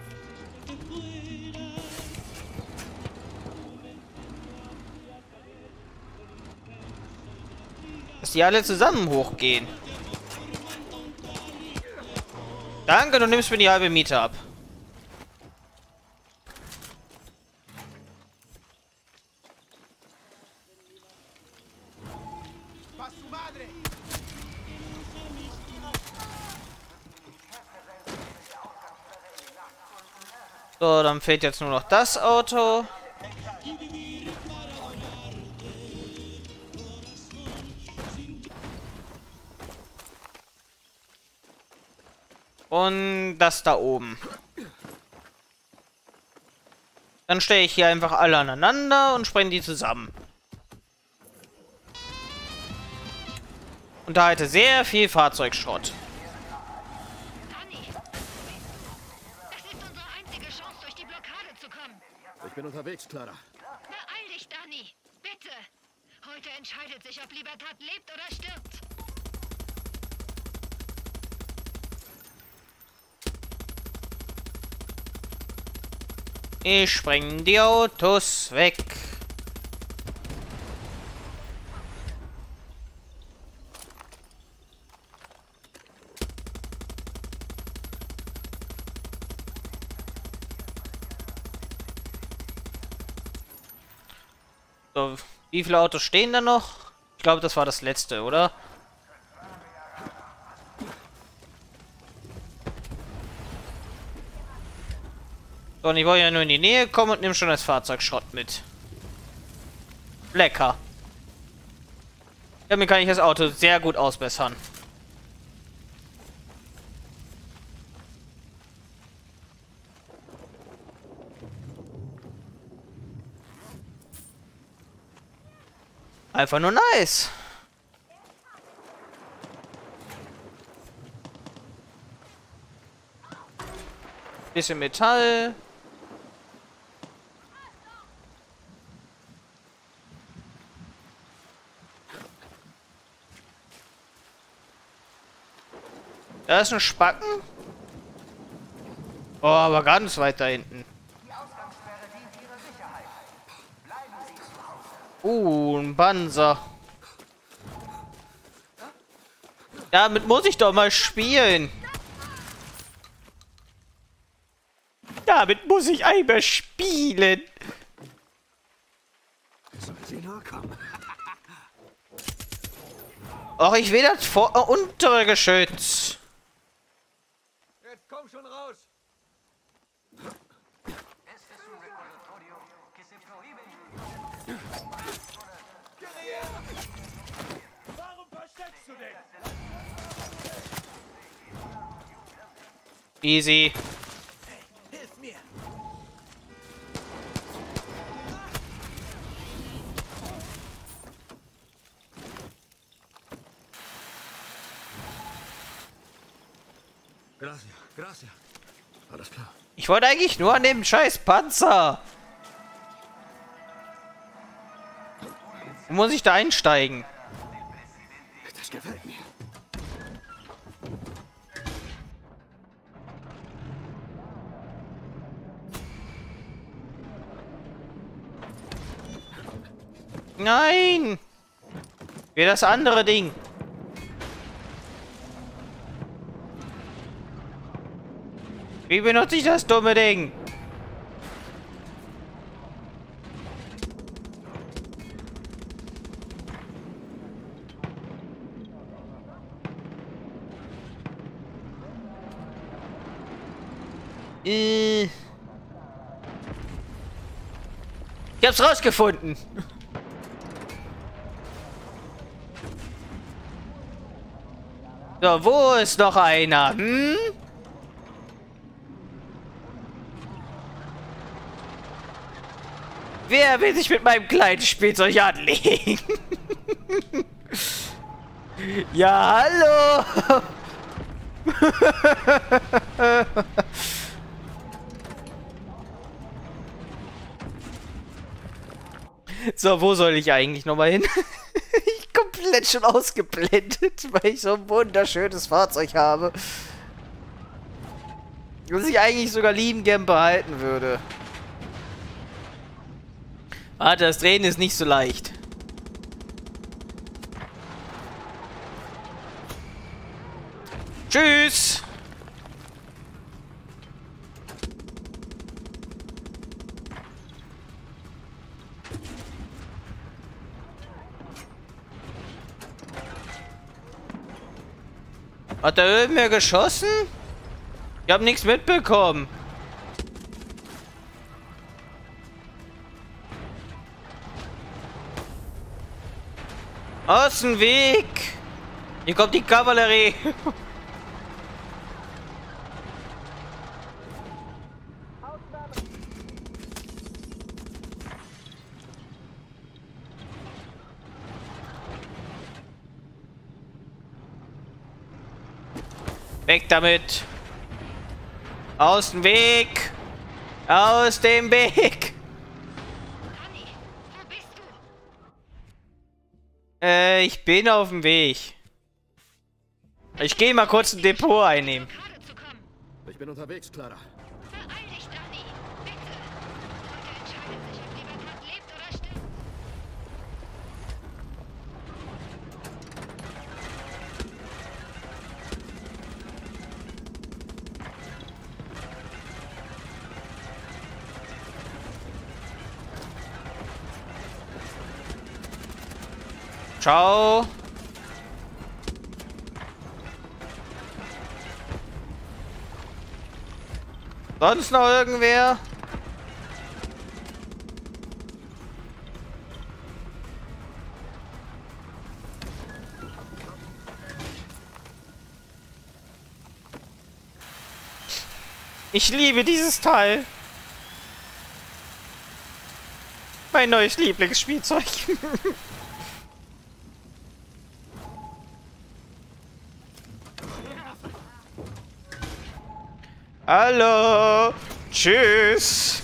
Dass die alle zusammen hochgehen. Danke, du nimmst mir die halbe Miete ab. So, dann fehlt jetzt nur noch das Auto. Und das da oben. Dann stelle ich hier einfach alle aneinander und spreng die zusammen. Und da hatte sehr viel Fahrzeugschrott. Dani! Das ist unsere einzige Chance, durch die Blockade zu kommen. Ich bin unterwegs, Clara. Beeil dich, Dani! Bitte! Heute entscheidet sich, ob Libertad lebt oder stirbt. Ich spreng die Autos weg. So, wie viele Autos stehen da noch? Ich glaube, das war das letzte, oder? So, und ich wollte ja nur in die Nähe kommen und nehme schon das Fahrzeugschrott mit. Lecker. Damit kann ich das Auto sehr gut ausbessern. Einfach nur nice. Bisschen Metall. Da ist ein Spacken. Oh, aber ganz weit da hinten. Ein Panzer. Damit muss ich doch mal spielen. Damit muss ich einmal spielen. Soll sie nahe kommen? Och, ich will das untere Geschütz. Jetzt komm schon raus! Warum versteckst du dich? Easy. Hilf mir! Gracias, gracias. Alles klar. Ich wollte eigentlich nur an dem scheiß Panzer. Wo muss ich da einsteigen? Das gefällt mir. Nein! Wie das andere Ding. Wie benutze ich das dumme Ding? Ich hab's rausgefunden. So, wo ist noch einer? Hm? Wer will sich mit meinem kleinen Spielzeug anlegen? Ja, hallo! So, wo soll ich eigentlich nochmal hin? Ich komplett schon ausgeblendet, weil ich so ein wunderschönes Fahrzeug habe. Das ich eigentlich sogar liebend gern behalten würde. Warte, das Drehen ist nicht so leicht. Tschüss! Hat da irgendwer geschossen? Ich habe nichts mitbekommen. Aus dem Weg! Hier kommt die Kavallerie. Weg damit! Aus dem Weg! Aus dem Weg! Conny, wo bist du? Ich bin auf dem Weg. Ich gehe mal kurz ein Depot einnehmen. Gerade zu kommen. Ich bin unterwegs, Clara. Beeil dich, Danny. Bitte. Heute entscheidet sich, ob Libertad lebt oder stirbt. Ciao. Sonst noch irgendwer? Ich liebe dieses Teil. Mein neues Lieblingsspielzeug. Hallo. Tschüss.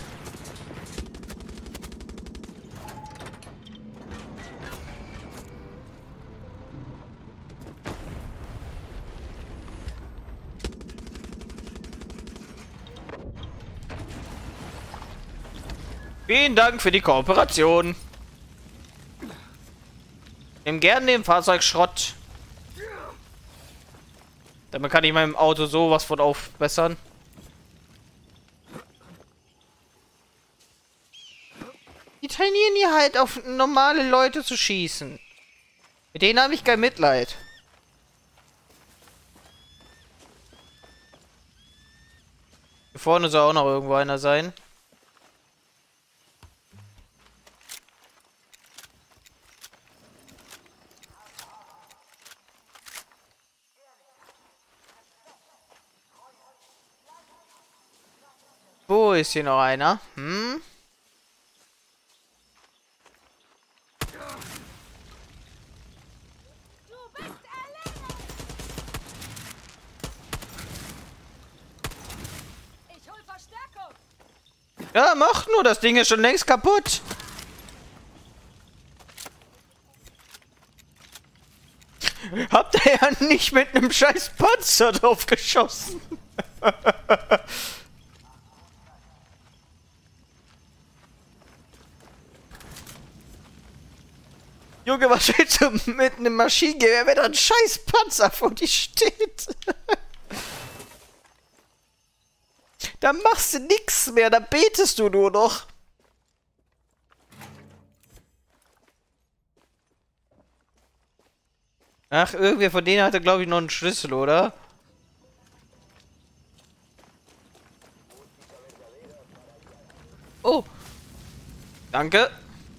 Vielen Dank für die Kooperation. Nimm gern den Fahrzeugschrott. Damit kann ich meinem Auto sowas von aufbessern. Die trainieren hier halt auf normale Leute zu schießen. Mit denen habe ich kein Mitleid. Hier vorne soll auch noch irgendwo einer sein. Wo ist hier noch einer? Hm? Ja, mach nur, das Ding ist schon längst kaputt. Habt ihr ja nicht mit einem scheiß Panzer drauf geschossen? Junge, was willst du mit einem Maschinengewehr, wenn da ein scheiß Panzer vor dir steht? Da machst du nix mehr, da betest du nur noch. Ach, irgendwer von denen hatte, glaube ich, noch einen Schlüssel, oder? Oh. Danke.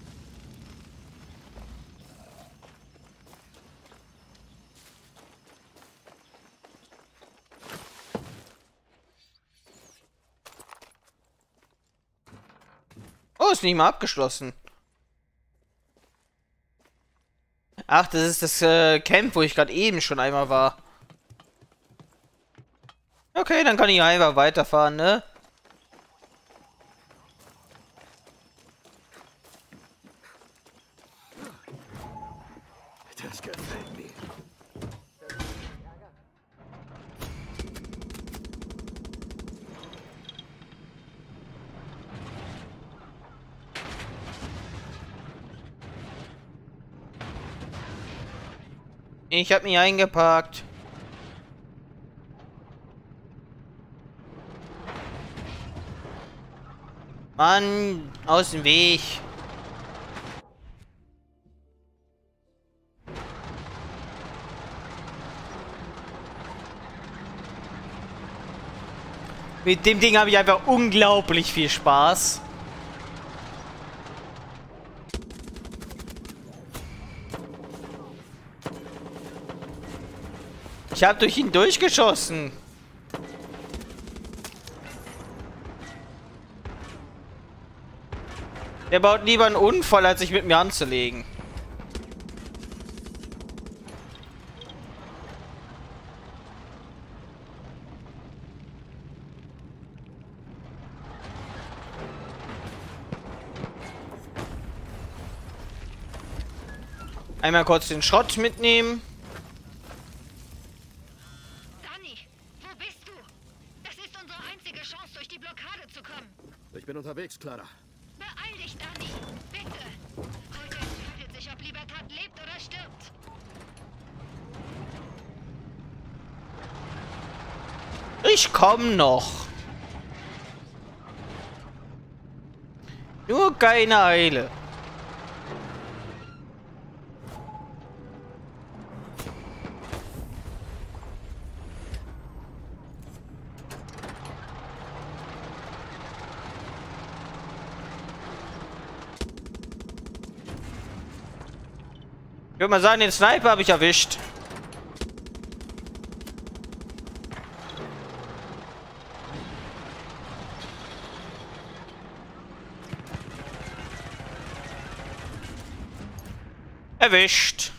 Oh, ist nicht mal abgeschlossen. Ach, das ist das Camp, wo ich gerade eben schon einmal war. Okay, dann kann ich einfach weiterfahren, ne? Das gefällt mir. Ich hab mich eingepackt. Mann, aus dem Weg. Mit dem Ding habe ich einfach unglaublich viel Spaß. Ich habe durch ihn durchgeschossen. Der baut lieber einen Unfall, als sich mit mir anzulegen. Einmal kurz den Schrott mitnehmen. Danny, wo bist du? Das ist unsere einzige Chance, durch die Blockade zu kommen. Ich bin unterwegs, Clara. Beeil dich, Danny. Bitte. Heute entscheidet sich, ob Libertad lebt oder stirbt. Ich komm noch. Nur keine Eile. Ich würde mal sagen, den Sniper habe ich erwischt. Erwischt.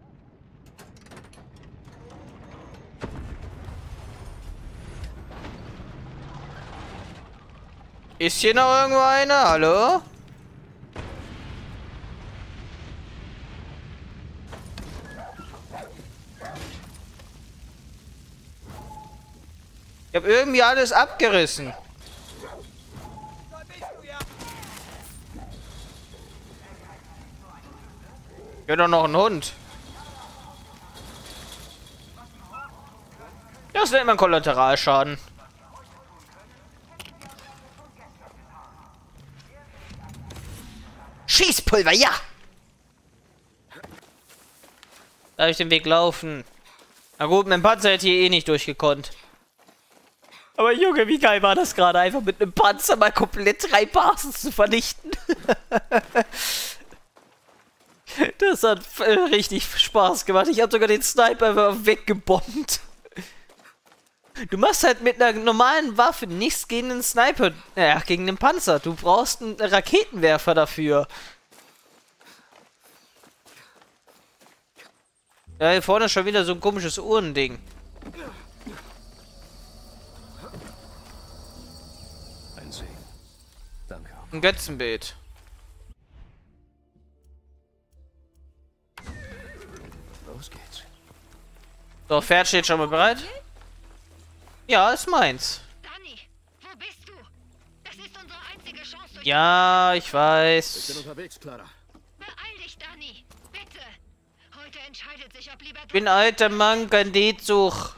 Ist hier noch irgendwo einer? Hallo? Ich habe irgendwie alles abgerissen. Ja, doch noch ein Hund. Das nennt man Kollateralschaden. Schießpulver, ja! Darf ich den Weg laufen? Na gut, mein Panzer hätte hier eh nicht durchgekonnt. Aber Junge, wie geil war das gerade, einfach mit einem Panzer mal komplett 3 Basen zu vernichten. Das hat richtig Spaß gemacht. Ich habe sogar den Sniper einfach weggebombt. Du machst halt mit einer normalen Waffe nichts gegen den Sniper, gegen den Panzer. Du brauchst einen Raketenwerfer dafür. Ja, hier vorne ist schon wieder so ein komisches Uhrending. Ein Segen. Danke. Ein Götzenbild. Los geht's. So, Pferd steht schon mal bereit. Ja, ist meins. Danny, wo bist du? Das ist unsere einzige Chance, durch Ja, ich Ich weiß. bin unterwegs, Clara. Beeil dich, Danny. Bitte. Heute entscheidet sich, ob Libertad... Ich bin alter Mann, kein Liedsuch.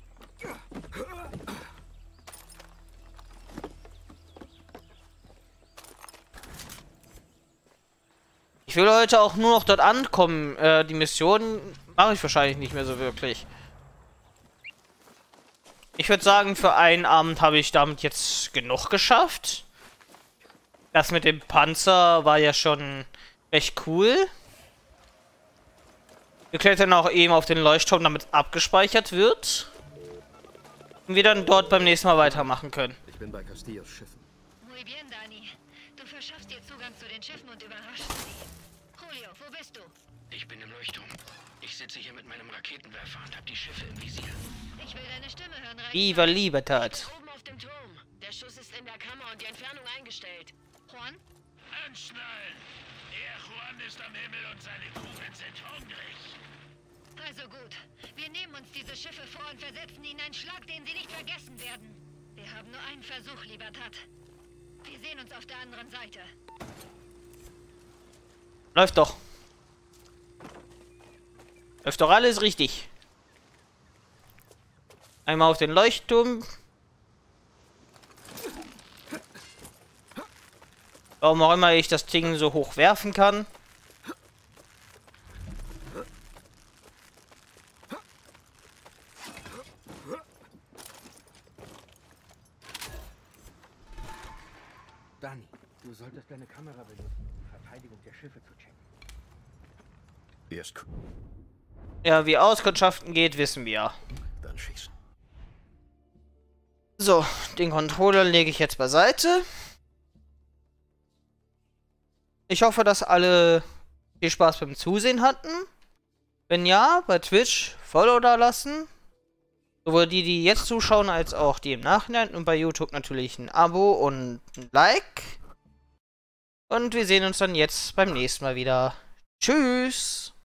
Ich will heute auch nur noch dort ankommen. Die Mission mache ich wahrscheinlich nicht mehr so wirklich. Ich würde sagen, für einen Abend habe ich damit jetzt genug geschafft. Das mit dem Panzer war ja schon recht cool. Wir klettern auch eben auf den Leuchtturm, damit abgespeichert wird. Und wir dann dort beim nächsten Mal weitermachen können. Ich bin bei Castillos Schiffen. Muy bien, Danny. Du verschaffst dir Zugang zu den Schiffen und überraschst sie. Julio, wo bist du? Ich bin im Leuchtturm. Ich sitze hier mit meinem Raketenwerfer und habe die Schiffe im Visier. Ich will deine Stimme hören, Rex. Viva Libertad. Oben auf dem Turm. Der Schuss ist in der Kammer und die Entfernung eingestellt. Juan? Anschnallen! Der Juan ist am Himmel und seine Kugeln sind hungrig. Also gut. Wir nehmen uns diese Schiffe vor und versetzen ihnen einen Schlag, den sie nicht vergessen werden. Wir haben nur einen Versuch, Libertad. Wir sehen uns auf der anderen Seite. Läuft doch. Läuft doch alles richtig. Einmal auf den Leuchtturm. Warum auch immer ich das Ding so hoch werfen kann. Danny, du solltest deine Kamera benutzen, um die Verteidigung der Schiffe zu checken. Erst Ja, wie Auskundschaften geht, wissen wir. dann schießen. So, den Controller lege ich jetzt beiseite. Ich hoffe, dass alle viel Spaß beim Zusehen hatten. Wenn ja, bei Twitch Follow da lassen. Sowohl die, die jetzt zuschauen, als auch die im Nachhinein. Und bei YouTube natürlich ein Abo und ein Like. Und wir sehen uns dann jetzt beim nächsten Mal wieder. Tschüss!